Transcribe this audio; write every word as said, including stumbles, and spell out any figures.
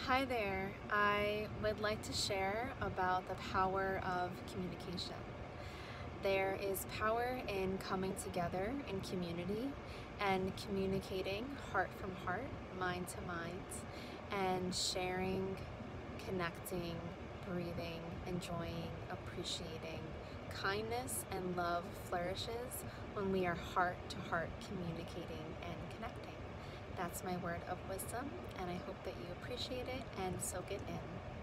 Hi there. I would like to share about the power of communication. There is power in coming together in community and communicating heart from heart, mind to mind, and sharing, connecting, breathing, enjoying, appreciating. Kindness and love flourishes when we are heart to heart communicating and connecting. That's my word of wisdom, and I hope that you appreciate it and soak it in.